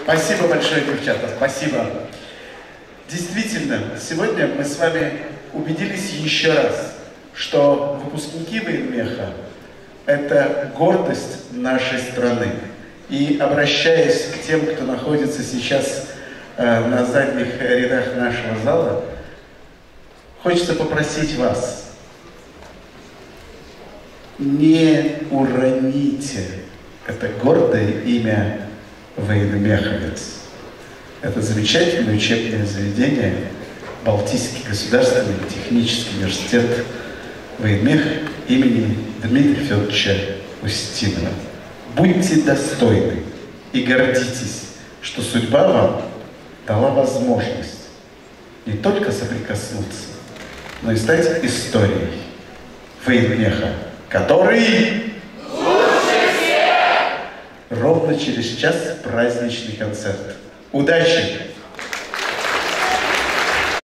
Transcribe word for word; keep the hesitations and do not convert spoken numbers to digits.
Спасибо большое, девчата, спасибо. Действительно, сегодня мы с вами убедились еще раз, что выпускники военмеха – это гордость нашей страны. И обращаясь к тем, кто находится сейчас э, на задних рядах нашего зала, хочется попросить вас, не уроните это гордое имя военмеховец. Это замечательное учебное заведение, Балтийский государственный технический университет военмех имени Дмитрия Федоровича Устинова. Будьте достойны и гордитесь, что судьба вам дала возможность не только соприкоснуться, но и стать историей военмеха, который лучше всех! Ровно через час праздничный концерт. Удачи!